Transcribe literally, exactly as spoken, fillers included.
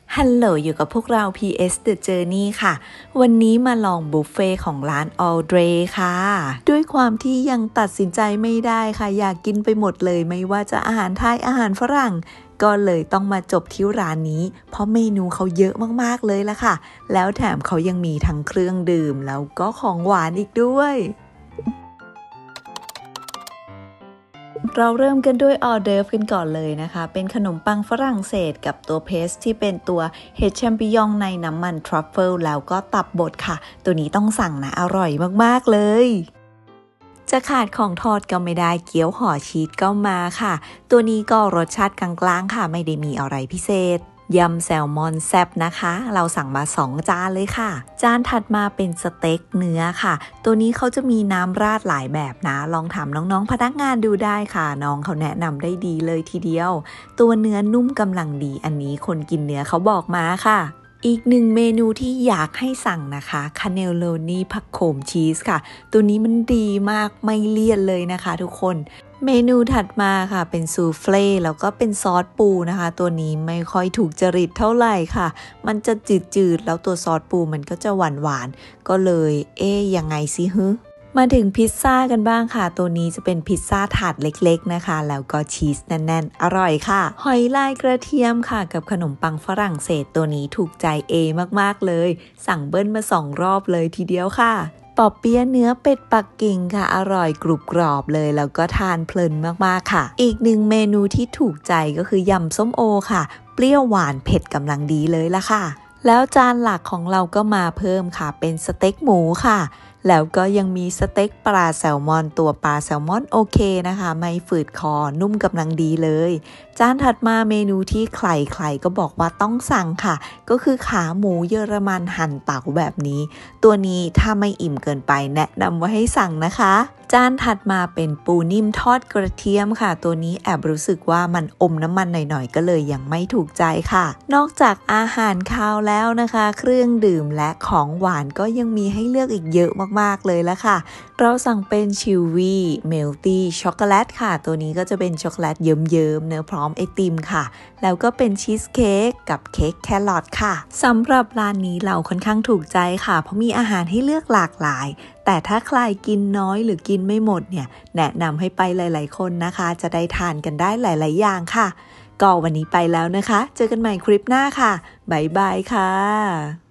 ฮัลโหลอยู่กับพวกเรา พี เอส The Journey ค่ะวันนี้มาลองบุฟเฟ่ของร้าน Aldre ค่ะด้วยความที่ยังตัดสินใจไม่ได้ค่ะอยากกินไปหมดเลยไม่ว่าจะอาหารไทยอาหารฝรั่งก็เลยต้องมาจบที่ร้านนี้เพราะเมนูเขาเยอะมากๆเลยละค่ะแล้วแถมเขายังมีทั้งเครื่องดื่มแล้วก็ของหวานอีกด้วยเราเริ่มกันด้วยออเดิร์ฟกันก่อนเลยนะคะเป็นขนมปังฝรั่งเศสกับตัวเพสที่เป็นตัวเห็ดแชมปิญองในน้ำมันทรัฟเฟิลแล้วก็ตับบดค่ะตัวนี้ต้องสั่งนะอร่อยมากๆเลยจะขาดของทอดก็ไม่ได้เกี๊ยวห่อชีสก็มาค่ะตัวนี้ก็รสชาติกลางๆค่ะไม่ได้มีอะไรพิเศษยำแซลมอนแซ่บนะคะเราสั่งมาสองจานเลยค่ะจานถัดมาเป็นสเต็กเนื้อค่ะตัวนี้เขาจะมีน้ำราดหลายแบบนะลองถามน้องๆพนักงานดูได้ค่ะน้องเขาแนะนำได้ดีเลยทีเดียวตัวเนื้อนุ่มกำลังดีอันนี้คนกินเนื้อเขาบอกมาค่ะอีกหนึ่งเมนูที่อยากให้สั่งนะคะคาเนลโลนี่ผักโขมชีสค่ะตัวนี้มันดีมากไม่เลี่ยนเลยนะคะทุกคนเมนูถัดมาค่ะเป็นซูเฟ่แล้วก็เป็นซอสปูนะคะตัวนี้ไม่ค่อยถูกจริตเท่าไหร่ค่ะมันจะจืดๆแล้วตัวซอสปูมันก็จะหวานๆก็เลยเอ๊ยยังไงสิฮึมาถึงพิซซ่ากันบ้างค่ะตัวนี้จะเป็นพิซซ่าถาดเล็กๆนะคะแล้วก็ชีสแน่นๆอร่อยค่ะหอยลายกระเทียมค่ะกับขนมปังฝรั่งเศสตัวนี้ถูกใจเอมากๆเลยสั่งเบิ้ลมาสองรอบเลยทีเดียวค่ะปอเปี๊ยะเนื้อเป็ดปักกิ่งค่ะอร่อยกรุบกรอบเลยแล้วก็ทานเพลินมากๆค่ะอีกหนึ่งเมนูที่ถูกใจก็คือยำส้มโอค่ะเปรี้ยวหวานเผ็ดกำลังดีเลยละค่ะแล้วจานหลักของเราก็มาเพิ่มค่ะเป็นสเต็กหมูค่ะแล้วก็ยังมีสเต็กปลาแซลมอนตัวปลาแซลมอนโอเคนะคะไม่ฝืดคอนุ่มกำลังดีเลยจานถัดมาเมนูที่ใครๆก็บอกว่าต้องสั่งค่ะก็คือขาหมูเยอรมันหั่นเต๋าแบบนี้ตัวนี้ถ้าไม่อิ่มเกินไปแนะนำว่าให้สั่งนะคะจานถัดมาเป็นปูนิ่มทอดกระเทียมค่ะตัวนี้แอบรู้สึกว่ามันอมน้ำมันหน่อยๆก็เลยยังไม่ถูกใจค่ะนอกจากอาหารคาวแล้วนะคะเครื่องดื่มและของหวานก็ยังมีให้เลือกอีกเยอะมากๆเลยละค่ะเราสั่งเป็นชิลวี่เมลตี้ช็อกโกแลตค่ะตัวนี้ก็จะเป็นช็อกโกแลตเยิ้มๆเนื้อพร้อมไอติมค่ะแล้วก็เป็นชีสเค้กกับเค้กแครอทค่ะสำหรับร้านนี้เราค่อนข้างถูกใจค่ะเพราะมีอาหารให้เลือกหลากหลายแต่ถ้าใครกินน้อยหรือกินไม่หมดเนี่ยแนะนำให้ไปหลายๆคนนะคะจะได้ทานกันได้หลายๆอย่างค่ะก็วันนี้ไปแล้วนะคะเจอกันใหม่คลิปหน้าค่ะบ๊ายบายค่ะ